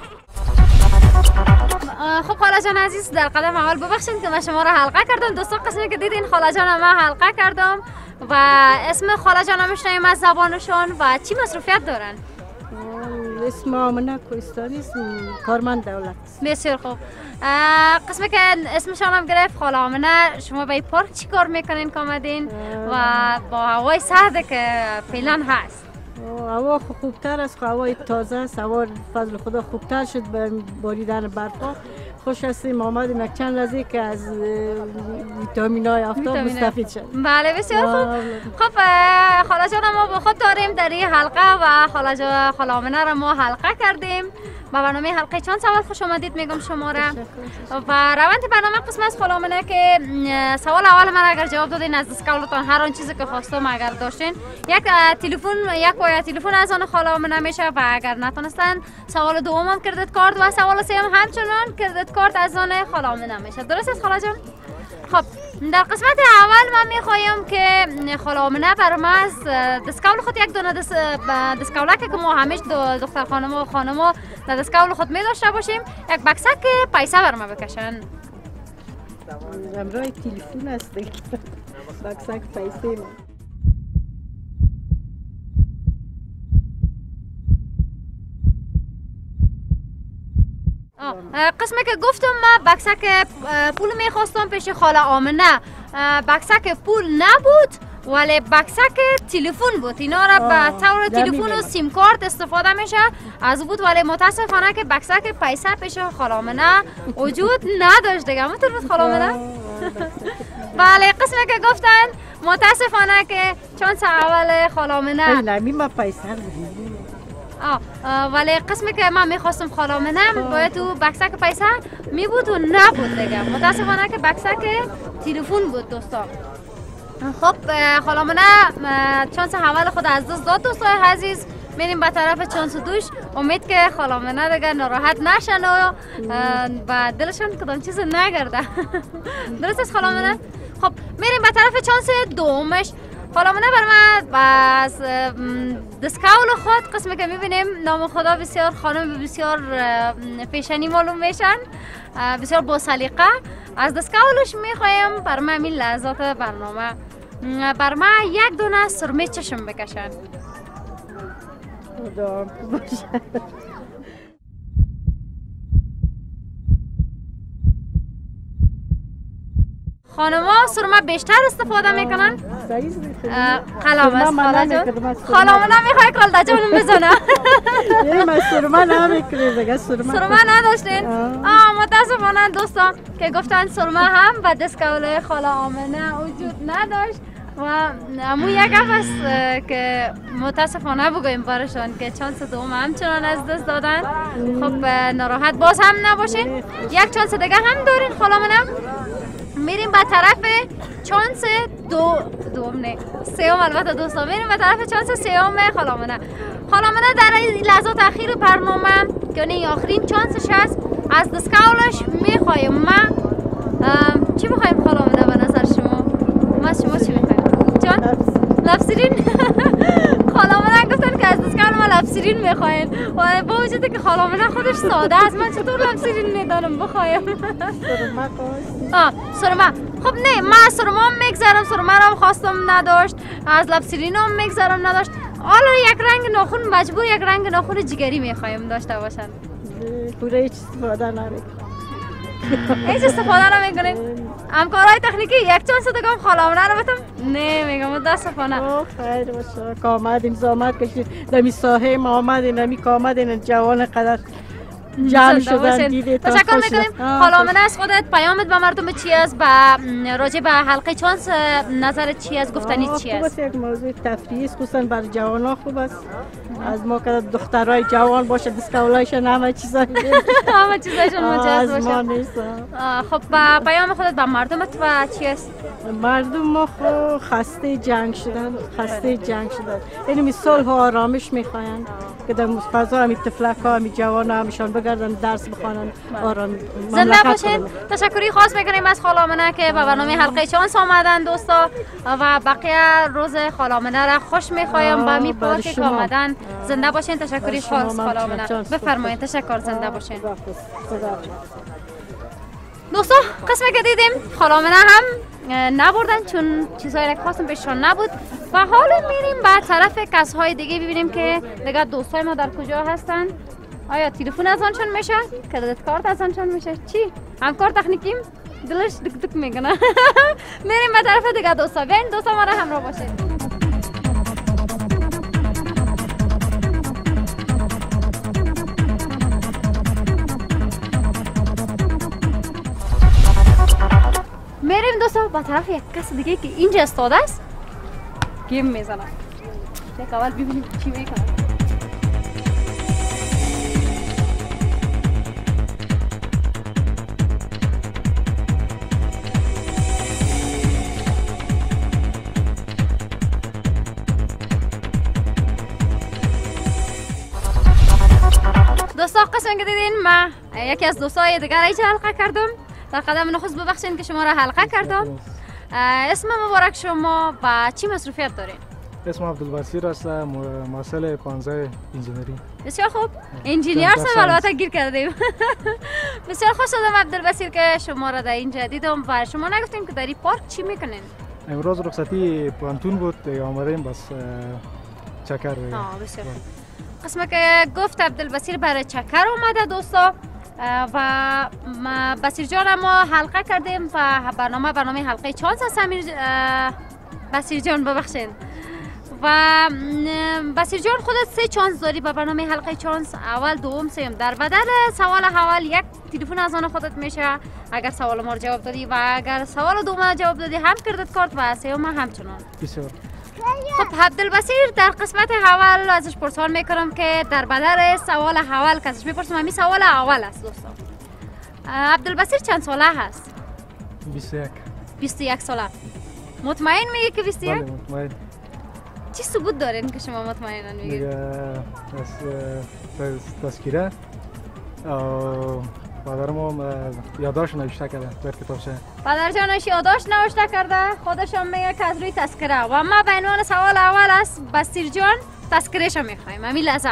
خب خاله جان عزیز در قدم اول ببخشید که من شما را حلقه کردم. دوستا قسمی که دیدین خاله جان ما حلقه کردم و اسم خاله جان هم میشنویم از زبانشون و چی مصروفیت دارن؟ اسم آمنه کوهستانی، کارمند دولت. بسیار خوب. قسمی که اسمشان هم گرفت خاله آمنه، شما به پارک چی کار میکنین که آمدین و با هوای سرد که فعلا هست؟ هوا خوبتر است، هوای تازه است، هوا فضل خدا خوبتر شد به باریدن برفا. خوش هستیم آمدیم یک چند لحظه که از ویتامین های آفتاب مستفید شد. بله بسیار خوب. خب خاله جان ما با خود داریم در این حلقه و خاله جان خاله آمنه را ما حلقه کردیم. با برنامه حلقه چانس اول خوش آمدید میگم شما را. و روند برنامه قسم از خاله آمنه که سوال اول من اگر جواب دادین از دستکولتان هر آن چیزی که خواستم اگر داشتین یک تلفن یک پای تلفن از آن خاله آمنه میشه و اگر نتونستن سوال دوم هم کردت کارت و سوال سوم همچنان کردت کارت از آن خاله آمنه میشه. درست است خاله جان؟ خب در قسمت اول من میخوایم که خاله آمنه بر ما از دستکول خود یک دونه دست دستکولک که ما همیشه دختر خانم و خانم در دستکول خود می داشته باشیم یک بکسک پیسه بر ما بکشن. همراه تلفن است دیگه. بکسک پیسه. قسمی که گفتم ما بکسک پول میخواستم پیش خاله آمنه. بکسک پول نبود ولی بکسک تلفن بود. اینا را به طور تلفن و سیم کارت استفاده میشه از بود ولی متاسفانه که بکسک پیسه پیش خاله آمنه وجود نداشت دیگه. همونطور بود خاله آمنه؟ بله قسمی که گفتن متاسفانه که چانس اول خاله آمنه نمی ما پیسه آه ولی قسمی که من میخواستم خاله آمنه باید تو بکسک پیسه می بود و نبود دیگه. متاسفانه که بکسک تلفن بود دوستان. خب خاله آمنه چانس اول خود از دست داد دوستای عزیز. میریم به طرف چانس دوش. امید که خاله آمنه دیگه ناراحت نشن و و دلشون کدام چیز نگرده. درست است خاله آمنه؟ خب میریم به طرف چانس دومش. خاله آمنه بر من از دستکول خود قسمی که میبینیم نام خدا بسیار خانم بسیار پیشنی معلوم میشن، بسیار با سلیقه. از دستکولش میخوایم بر من این لحظات برنامه بر من یک دونه سرمه چشم بکشن. خدا باشه. خانم‌ها سرمه بیشتر استفاده میکنن. قلامت خاله جان. خاله آمنه میخوای کالده جانم بزنه. یعنی من سرمه نمیکنیم دیگه. سرمه نداشتین؟ آه متاسفانه دوستان که گفتن سرمه هم به دستکول خاله آمنه وجود نداشت و امو یک اف است که متاسفانه بگویم برشان که چانس دوم همچنان از دست دادن. خب ناراحت باز هم نباشین. یک چانس دیگه هم دارین خاله آمنه. میریم به طرف چانس دو دوم نه سوم البته دوستان. میریم به طرف چانس سوم خاله آمنه. خاله آمنه در این لحظات اخیر برنامه که این آخرین چانسش هست از دستکولش میخوایم. ما چی میخوایم خاله آمنه به نظر شما؟ ما شما چی میخوایم؟ جان؟ لبسرین؟ خاله آمنه گفتن که از دستکول ما لبسرین میخواین و با وجودی که خاله آمنه خودش ساده است من چطور لبسرین میدانم بخوایم؟ سرمه خواست؟ آه سرمه. خب نه من سرمه هم میگذارم. سرمه رو خواستم نداشت. از لبسرین هم میگذارم نداشت. حالا یک رنگ ناخون مجبور یک رنگ ناخون جگری میخوایم داشته باشن. پوره هیچ استفاده نمیکنم. هیچ استفاده نمیکنین؟ همکارای تکنیکی یک چانس دیگه خالامنه رو بتم؟ نه میگم متاسفانه. اوه خیر باشه که آمدین زحمت کشید در می ساحه ما آمدین در می که آمدین جوان قدر جمع شدن دیدید. تشکر میکنیم. خالامنه از خودت پیامت به مردم چی است؟ به راجع به حلقه چانس نظرت چی است؟ گفتنی چی است؟ خوب است یک موضوع تفریحی است خصوصا برای جوانان خوب است. از ما که دخترای جوان باشه دستکولایشون همه چیزا همه چیزایشون مجهز باشه. از ما نیست. خب پیام خودت به مردمت و چی است؟ مردم ما خو خسته جنگ شدن خسته جنگ شدن یعنی می صلح و آرامش میخواین که در فضا همی طفلک ها همی جوان ها همیشان بگردن درس بخوانن آرام زنده باشین. تشکری خاص میکنیم از خالامنه که به برنامه حلقه چانس آمدن دوستا و بقیه روز خالامنه را خوش میخوایم با می پاکی که آمدن. زنده باشین. تشکری خاص خالامنه. بفرمایید. تشکر. زنده باشین دوستا. قسمه که دیدیم خالامنه هم نبردن چون چیزهای خاصم پیششان نبود و حالا میریم به طرف کسهای دیگه ببینیم که دیگه دوستای ما در کجا هستن. آیا تلفن از آنشان میشه؟ کردت کارت از آنشان میشه؟ چی؟ همکار تکنیکیم دلش دک دک میکنه. میریم به طرف دیگه دوستا. بیاین دوستا ما را همراه باشید. میریم دوستا با طرف یک کس دیگه که اینجا استاده است گیم میزنه. یک اول ببینیم چی میکنه. دوستا قسم که دیدین ما یکی از دوستای دیگر اینجا حلقه کردم. در قدم نخست ببخشید که شما را حلقه کردم. اسم مبارک شما و چی مصروفیت دارین؟ اسم عبدالبصیر است، محصل پانزده انجینری. بسیار خوب. انجینیر هستم البته گیر کردیم. بسیار خوش شدم عبدالبصیر که شما را در اینجا دیدم و شما نگفتیم که در این پارک چی میکنین؟ امروز رخصتی پانتون بود آمدیم بس چکر. آه بسیار خوب. قسمه که گفت عبدالبصیر برای چکر اومده دوستا و بصیر جان ما حلقه کردیم و برنامه برنامه حلقه چانس است. امیر بصیر جان ببخشید و بصیر جان خودت سه چانس داری به برنامه حلقه چانس، اول دوم سوم. در بدل سوال اول یک تلفن از آن خودت میشه اگر سوال ما رو جواب دادی و اگر سوال دوم جواب دادی هم کردت کارت و سوم همچنان. بسیار خب عبدالبصیر در قسمت اول ازش پرسان میکنم که در بدل سوال اول که ازش میپرسم همین سوال اول است دوستان. عبدالبصیر چند ساله هست؟ بیست و یک. بیست و یک ساله. مطمئن میگی که بیست و یک؟ بله مطمئن. چی ثبوت دارین که شما مطمئنن میگید؟ از تذکیره پدرم هم یادداشت نوشته کرده در کتابچه. پدر جانش یادداشت نوشته کرده خودشون میگه که از روی تذکره و ما به عنوان سوال اول است بصیر جان تذکرهشو میخوایم همین لحظه.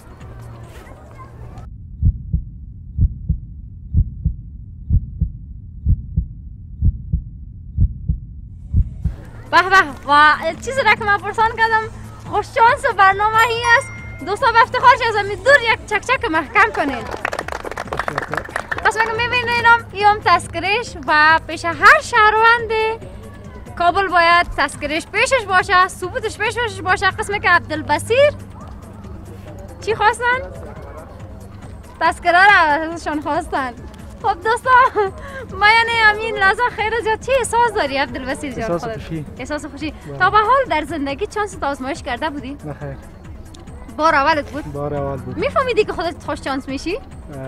به به و چیزی را که من پرسان کردم خوش شانس و برنامه هی است دوستا. به افتخارش از همین دور یک چکچک محکم کنین. قسمه که میبینینم این تذکرش و پیش هر شهروند کابل باید تذکرش پیشش باشه، ثبوتش پیشش باشه. قسمه که عبدالبصیر چی خواستن؟ تذکره را ازشان خواستن. خب دوستا ما یعنی همین لحظه خیلی زیاد چی احساس داری عبدالبصیر جان؟ احساس خوشی. احساس خوشی. تا به حال در زندگی چانس آزمایش کرده بودی؟ نه خیر. بار اولت بود؟ بار اول بود. میفهمیدی که خودت خوش چانس میشی؟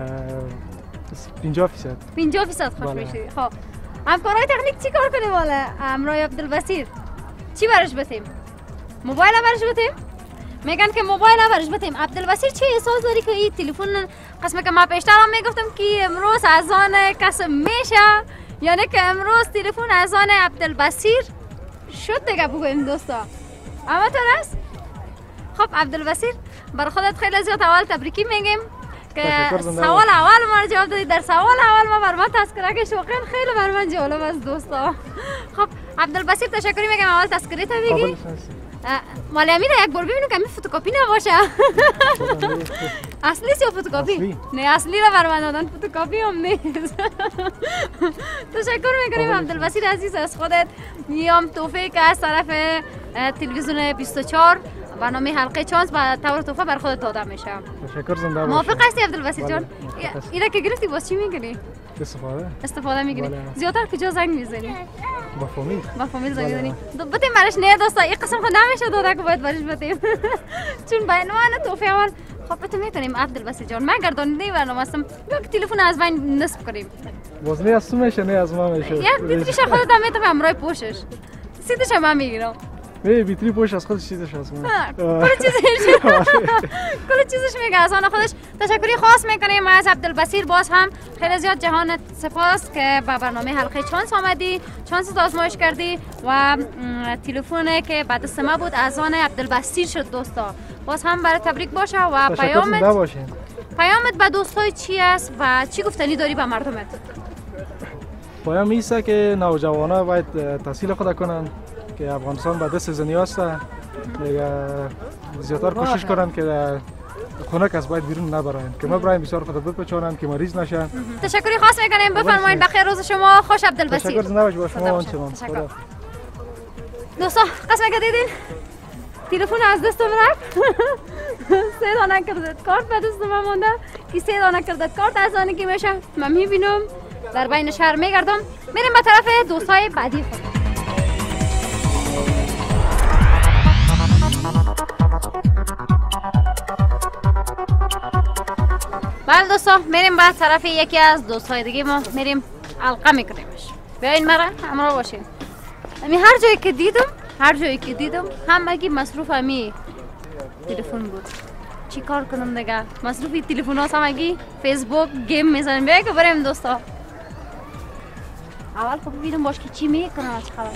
پنجاه فیصد. پنجاه فیصد خوش میشی. خب همکارای تکنیک چی کار کنیم والا؟ امرای عبدالبصیر چی برش بتیم؟ موبایل برش بتیم؟ میگن که موبایل برش بتیم. عبدالبصیر چی احساس داری که این تلفن قسمه که ما پیشتر هم میگفتم که امروز از آن کس میشه یعنی که امروز تلفن از آن عبدالبصیر شد دیگه بگویم دوستا. اما تو است؟ خب عبدالبصیر برای خودت خیلی زیاد اول تبریکی میگیم که سوال اول ما رو جواب دادی. در سوال اول ما بر من تذکره که شوقین خیلی بر من جالب است دوستا. خب عبدالبصیر تشکری میگم اول تذکره تا بگی. مال امیر یک بار ببینم که همین فتوکپی نباشه. اصلی یا فتوکپی؟ نه اصلی را بر من دادن، فتوکپی هم نیست. تشکر میکنیم عبدالبصیر عزیز از خودت. میام توفیق که از طرف تلویزیون بیست و چهار برنامه حلقه چانس و طور توفه بر خودت داده میشه. تشکر زنده باشی. موافق هستی عبدالبصیر جان؟ اینا که گرفتی باز چی میکنی؟ استفاده استفاده میکنی. زیادتر کجا زنگ میزنی؟ با فامیل. با فامیل زنگ میزنی. بتیم برش نه دوستا این قسم خود نمیشه داده که باید برش بتیم. چون با عنوان توفه اول خب بتیم میکنیم عبدالبصیر جان. من گرداننده برنامه هستم. بیا که تلفن از من نصب کنیم. باز نه از تو میشه نه از ما میشه. یک بیتریش خودت هم میتونم همراه پوشش. سیدش هم میگیرم. نه بیتری پوش از خودش چیزش از من. کل چیزش کل چیزش میگه از آن خودش. تشکری خاص میکنیم از عبدالبصیر. باز هم خیلی زیاد جهان سپاس که با برنامه حلقه چانس آمدی، چانس آزمایش کردی و تلفن که بعد از ما بود از آن عبدالبصیر شد دوستا. باز هم برای تبریک باشه و پیامت پیامت به دوستای چی است و چی گفتنی داری به مردمت؟ پیام ایسته که نوجوانا باید تحصیل خود کنن که افغانستان به دست زنی است. دیگه زیادتر کوشش کنن که خونه کس باید بیرون نبرن که ما برایم بسیار خود بپچونن که مریض نشن. تشکری خاص میکنیم. بفرمایید بخیر روز شما خوش عبدالبصیر. تشکر زنده باشی با شما و شما. دوستا قسمه که دیدین تلفن از دستم رفت. سه دانه کردت کارت به دست من مونده که سه دانه کردت کارت از آنی که میشه من میبینم در بین شهر میگردم. میریم به طرف دوستای بعدی خود. بله دوستا میریم به طرف یکی از دوستای دیگه ما میریم حلقه میکنیمش. بیاین مرا همراه باشین. امی هر جایی که دیدم هر جایی که دیدم همگی مصروف امی تلفن بود. چی کار کنم دیگه؟ مصروفی تلفن هاست همگی فیسبوک گیم میزنیم. بیا که بریم دوستا. اول خب ببینم باش که چی میکنم از خلاص.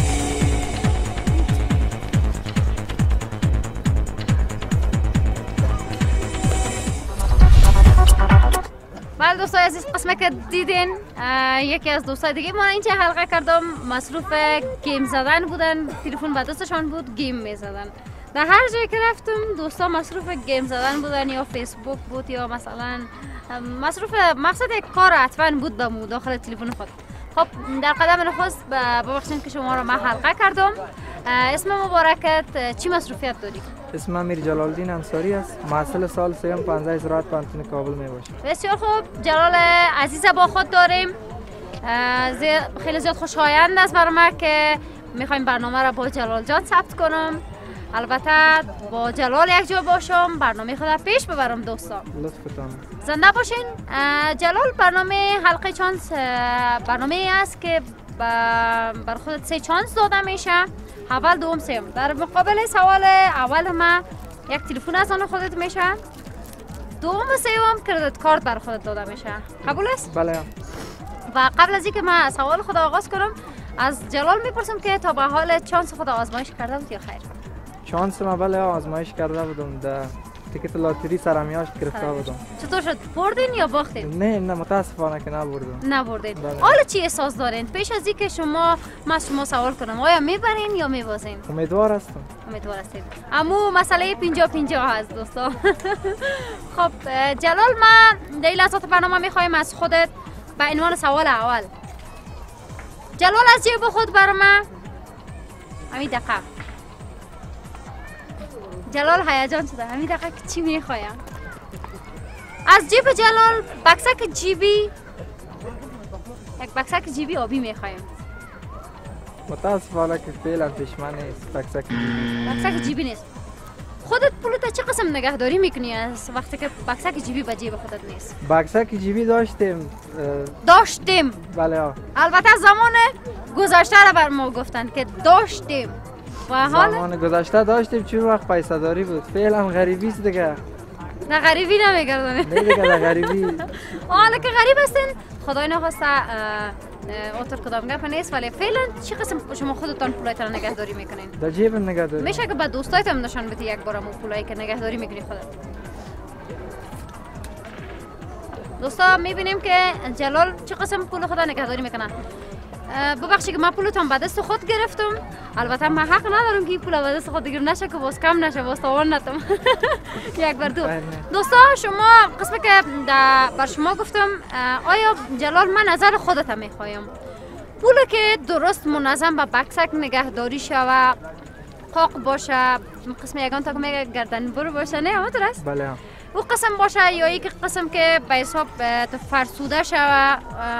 بله دوستای عزیز قسمه که دیدین یکی از دوستای دیگه ما اینجا حلقه کردم مصروف گیم زدن بودن. تلفن به دستشان بود گیم میزدن. در هر جایی که رفتم دوستا مصروف گیم زدن بودن یا فیسبوک بود یا مثلا مصروف مقصد کار حتما بود به مداخله تلفن خود. خب در قدم نخست ببخشید که شما را من حلقه کردم. اسم مبارکت چی مصروفیت داری؟ اسم من میر جلال الدین انصاری است. محصل سال سوم پانزده زراعت پانتون کابل می باشم. بسیار خوب. جلال عزیز با خود داریم. خیلی زیاد خوشایند است برای ما که میخوایم برنامه را با جلال جان ثبت کنم. البته با جلال یک جا باشم برنامه خود پیش ببرم دوستان. لطفتان. زنده باشین. جلال برنامه حلقه چانس برنامه است که بر خودت سه چانس داده میشه. اول دوم سوم. در مقابل سوال اول ما یک تلفن از آن خودت میشه. دوم و سوم کردت کارت بر خودت داده میشه. قبول است؟ بله. و قبل از اینکه من سوال خود آغاز کنم از جلال میپرسم که تا به حال چانس خود آزمایش کرده بود یا خیر؟ چانس ما بله آزمایش کرده بودم. در تیکت لاتری سرمیاش گرفته بودم. چطور شد؟ بردین یا باختین؟ نه نه متاسفانه که نبردم. نبردین. حالا چی احساس دارین؟ پیش از اینکه شما ما شما سوال کنم آیا میبرین یا میبازین؟ امیدوار هستم. امیدوار هستید. اما مسئله پنجاه پنجاه هست دوستا. خب جلال ما در لحظات برنامه میخوایم از خودت به عنوان سوال اول. جلال از جیب خود بر ما همین دقیقه جلال هیجان شده. همین دقیقه که چی میخوایم؟ از جیب جلال بکسک جیبی یک بکسک جیبی آبی میخوایم. متاسفانه که فعلا پیش من نیست بکسک جیبی. بکسک جیبی نیست. خودت پولت چه قسم نگهداری میکنی از وقتی که بکسک جیبی به جیب خودت نیست؟ بکسک جیبی داشتیم. داشتیم. بله ها. البته زمان گذشته را بر ما گفتن که داشتیم. و حال زمان گذشته داشتیم چون وقت پیسه داری بود. فعلا غریبی است دیگه. نه غریبی نمیگردونه. نه دیگه نه غریبی. حالا که غریب هستین خدای نخواسته اوتر کدام گپ نیست ولی فعلا چی قسم شما خودتان پولایتان نگهداری میکنین؟ در جیب نگهداری. میشه که به دوستایت هم نشان بدی یک بارم اون پولایی که نگهداری میکنی خودت. دوستا میبینیم که جلال چه قسم پول خدا نگهداری میکنه. ببخشید که من پولتون به دست خود گرفتم. البته من حق ندارم که این پول به دست خود بگیرم، نشه که باز کم نشه، باز تاوان نتم. یک بار دو دوستا، شما قسمی که بر شما گفتم، آیا جلال من نظر خودت میخوایم پول که درست منظم به بکسک نگهداری شوه، قاق باشه، قسم یگان تا که میگه گردن برو باشه، نه همه است؟ بله. او قسم باشه یا یک قسم که به حساب فرسوده شوه،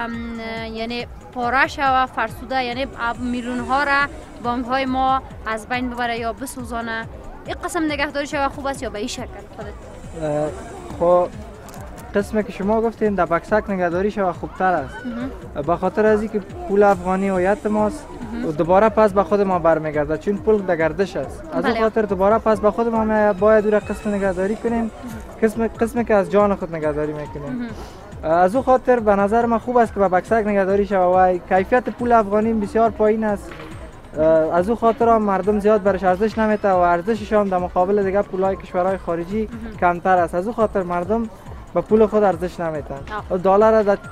یعنی پاره شوه، فرسوده یعنی میلیون ها را بانک های ما از بین ببره یا بسوزانه. این قسم نگهداری شوه خوب است یا به این شکل خودت؟ خب قسمی که شما گفتین در بکسک نگهداری شوه خوبتر است، به خاطر از اینکه پول افغانی هویت ماست و دوباره پس به خود ما برمیگرده، چون پول در گردش است. از این خاطر دوباره پس به خود ما باید او را قسم نگهداری کنیم، قسم قسمی که از جان خود نگهداری میکنیم. از او خاطر به نظر من خوب است که به بکسک نگهداری شوه و کیفیت پول افغانی بسیار پایین است. از او خاطر هم مردم زیاد برش ارزش نمیده و ارزشش هم در مقابل دیگه پولای کشورهای خارجی کمتر است. از او خاطر مردم به پول خود ارزش نمیدن. دلار را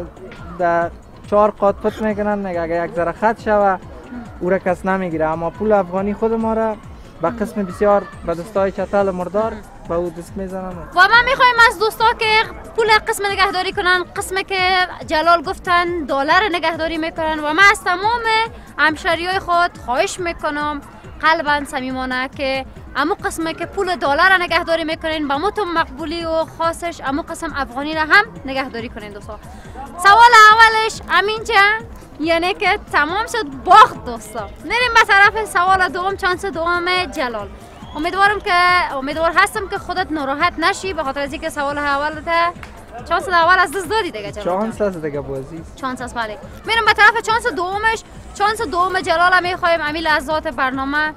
در چهار قاط پت میکنن، اگر یک ذره خط شوه او را کس نمیگیره، اما پول افغانی خود ما را به قسم بسیار به دستای چتل مردار به او دست میزنن. و من میخوایم از دوستا که پول قسم نگهداری کنن، قسم که جلال گفتن دلار نگهداری میکنن، و من از تمام همشهریای خود خواهش میکنم قلبا صمیمانه که امو قسمه که پول دلار نگهداری میکنین با متون مقبولی و خاصش امو قسم افغانی را هم نگهداری کنین. دوستا سوال اولش امین جان، یعنی که تمام شد باخت. دوستا نریم به طرف سوال دوم، چانس دوم جلال. امیدوارم که امیدوار هستم که خودت ناراحت نشی به خاطر از اینکه سوال اولت چانس اول از دست دادی دیگه. جلال چانس از دیگه بازی چانس از بله. میرم به طرف چانس دومش. چانس دوم جلال میخوایم امیل از ذات برنامه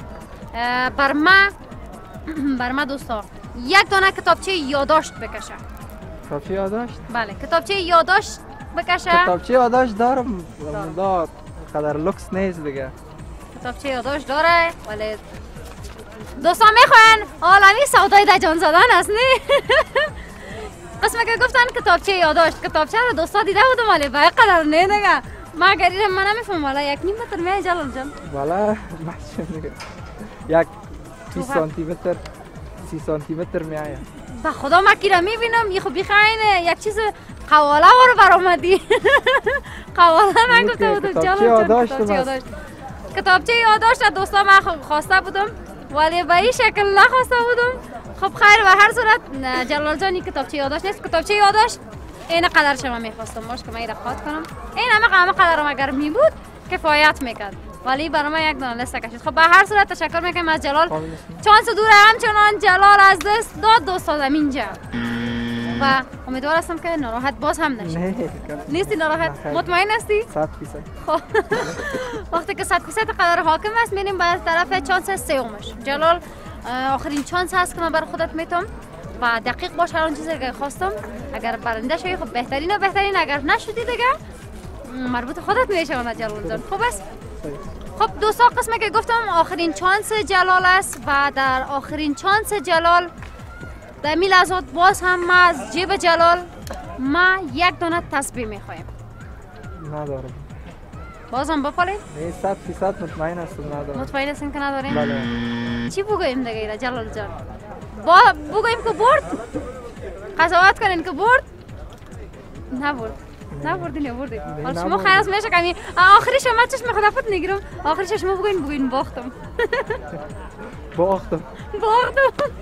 بر ما بر ما دوستا یک دانه کتابچه یادداشت بکشه. کتابچه یادداشت؟ بله کتابچه یادداشت بکشه. کتابچه یادداشت دارم، دا قدر لوکس نیست دیگه. کتابچه یادداشت داره ولی دوستان میخواین عالمی سودای در جان زدن است نه؟ قسمه که گفتن کتابچه یادداشت، کتابچه رو دوستا دیده بودم ولی به قدر نه دیگه. ما اگر من نمیفهم والا یک نیم متر میای جلال جان؟ والا ماشین دیگه یک سی سانتی متر سی سانتی متر میآید. به خدا ما کی را میبینم یه خب بخاین یک چیز قواله رو برآمدی. قواله نگفته بودم جلال جان. کتابچه یادداشت کتابچه یادداشت دوستا من خواسته بودم ولی به این شکل نخواسته بودم. خب خیر، به هر صورت جلال جانی کتابچه یادداشت نیست، کتابچه یادداشت این قدر شما میخواستم باش که من را خاط کنم. این همه همه قدرم اگر می بود کفایت میکرد ولی برای من یک دانه لسته کشید. خب به هر صورت تشکر میکنم از جلال. چانس دور همچنان جلال از دست داد دوستا اینجا و امیدوار هستم که ناراحت باز هم نشی. نیستی ناراحت؟ مطمئن هستی؟ صد فیصد. خب وقتی که صد فیصد قدر حاکم است میریم به طرف چانس سومش. جلال آخرین چانس هست که من بر خودت میتم و دقیق باش هر اون چیزی که خواستم. اگر برنده شوی خب بهترین و بهترین، اگر نشدی دیگه مربوط خودت میشه نه جلال جان. خب است. خب دوستا قسمه که گفتم آخرین چانس جلال است و در آخرین چانس جلال در می لحظات باز هم ما از جیب جلال ما یک دانه تسبیح میخوایم. ندارم. بازم بپالیم؟ نه صد فیصد مطمئن هستم ندارم. مطمئن هستین که نداریم؟ بله. چی بگوییم دیگه جلال جان؟ با بگوییم که برد؟ قضاوت کنین که برد؟ نبرد. نبردین یا بردین؟ حالا شما خیلی از میشه کمی آخرش من چشم خدافت نگیرم، آخرش شما بگوین بگوین باختم. باختم. باختم.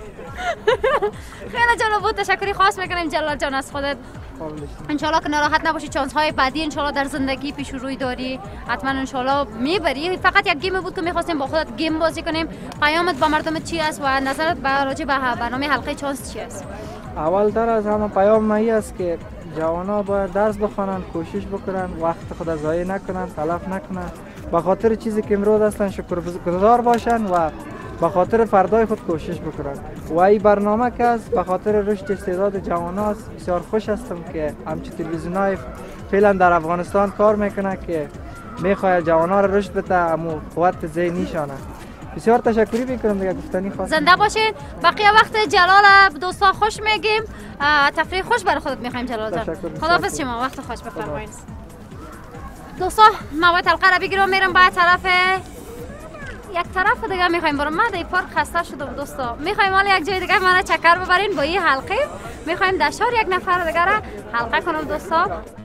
خیلی جلال بود، تشکری خاص میکنیم جلال جان از خودت. انشالله که ناراحت نباشی، چانس های بعدی انشالله در زندگی پیش روی داری، حتما انشالله میبری. فقط یک گیم بود که میخواستیم با خودت گیم بازی کنیم. پیامت با مردم چی است و نظرت به راجع به برنامه حلقه چانس چی است؟ اول تر از همه پیام مایی است که جوانا باید درس بخوانند، کوشش بکنن، وقت خود ضایع نکنن، تلف نکنن، به خاطر چیزی که امروز هستن شکرگزار باشن و به خاطر فردای خود کوشش بکنن. و این برنامه که است به خاطر رشد استعداد جوانا است. بسیار خوش هستم که همچین تلویزیونای فعلا در افغانستان کار میکنه که میخواد جوانا را رشد بده، امو قوت ذهنیشانه. بسیار تشکری میکنم دیگه گفتنی خواستم. زنده باشین. بقیه وقت جلال دوستا خوش میگیم، تفریح خوش برای خودت میخوایم جلال جان. خداحافظ شما، وقت خوش بفرمایید. دوستا ما باید حلقه را بگیرم میرم باید طرف یک طرف دیگه میخوایم برم. من در پارک خسته شدم دوستا. میخوایم حالا یک جای دیگه من چکر ببرین با این حلقه. میخوایم دشار یک نفر دیگه را حلقه کنم دوستا.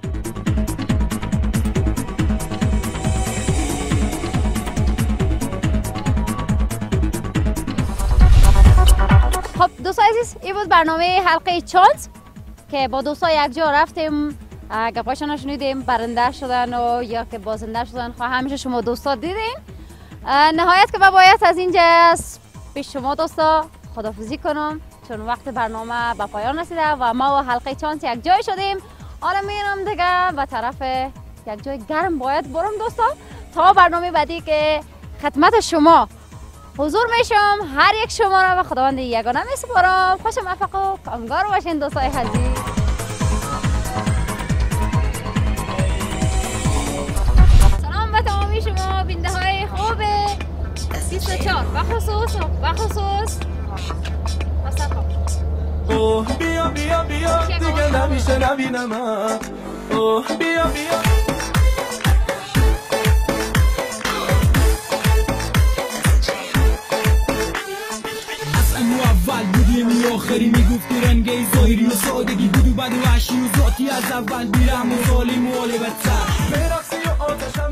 خب دوستان عزیز این بود برنامه حلقه چانس که با دوستا یک جا رفتیم گپاشون شنیدیم، برنده شدن و یا که بازنده شدن. خب همیشه شما دوستا دیدین. نهایت که من باید از اینجا پیش شما دوستا خداحافظی کنم چون وقت برنامه به پایان رسیده و ما و حلقه چانس یک جای شدیم. حالا میرم دیگه به طرف یک جای گرم باید برم دوستا تا برنامه بعدی که خدمت شما حضور میشم. هر یک شما را به خداوند یگانه میسپارم. خوش موفق و کامگار باشین دوستای عزیز. سلام به تمامی شما بیننده های خوب بیست و چهار و خصوص و خصوص اوه بیا بیا بیا دیگه نمیشه نبینم. اوه بیا بیا اول بودیم یا آخری میگفتی رنگی ظاهری و سادگی بود و بعد وحشی و ذاتی از اول بیرم و ظالم و حال بدتر برقصی و آتش